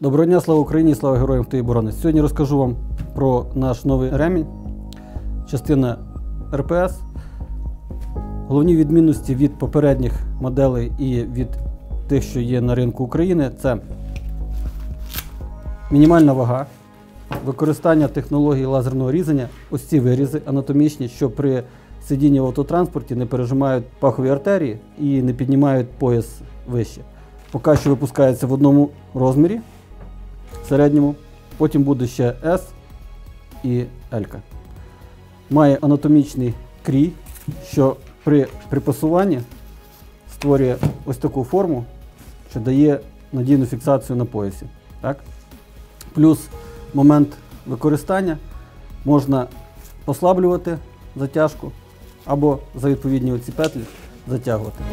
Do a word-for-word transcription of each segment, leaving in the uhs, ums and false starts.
Доброго дня, слава Україні, слава героям, хто її боронить. Сьогодні розкажу вам про наш новий ремінь, частина ер пе ес. Головні відмінності від попередніх моделей і від тих, що є на ринку України, це мінімальна вага, використання технології лазерного різання, ось ці вирізи анатомічні, що при сидінні в автотранспорті не пережимають пахові артерії і не піднімають пояс вище. Поки що випускається в одному розмірі, середньому, потім буде ще С і L. Має анатомічний крій, що при припасуванні створює ось таку форму, що дає надійну фіксацію на поясі. Так? Плюс момент використання можна послаблювати затяжку або за відповідні оці петлі затягувати.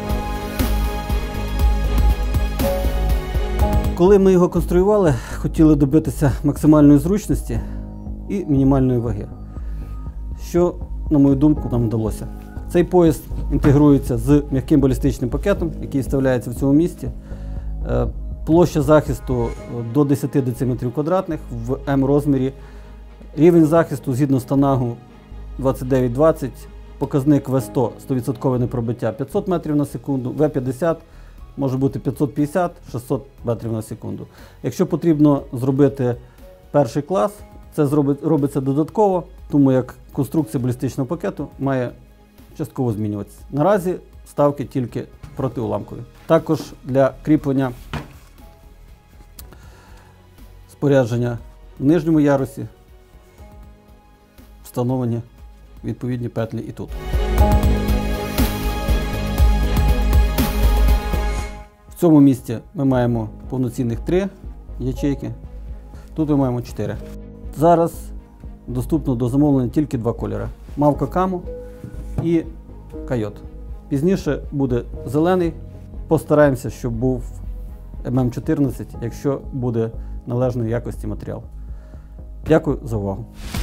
Коли ми його конструювали, хотіли добитися максимальної зручності і мінімальної ваги, що, на мою думку, нам вдалося. Цей пояс інтегрується з м'яким балістичним пакетом, який вставляється в цьому місці. Площа захисту до десяти дециметрів квадратних в М розмірі. Рівень захисту згідно з Танагу двадцять дев'ять двадцять, показник В сто сто відсотків непробиття п'ятсот метрів на секунду, В п'ятдесят може бути п'ятсот п'ятдесят - шістсот метрів на секунду. Якщо потрібно зробити перший клас, це робиться додатково, тому як конструкція балістичного пакету має частково змінюватися. Наразі ставки тільки протиуламкові. Також для кріплення спорядження в нижньому ярусі встановлені відповідні петлі і тут. В цьому місці ми маємо повноцінних три ячейки, тут ми маємо чотири. Зараз доступно до замовлення тільки два кольори – Мавка Камо і Койот. Пізніше буде зелений, постараємося, щоб був Ем Ем чотирнадцять, якщо буде належної якості матеріал. Дякую за увагу.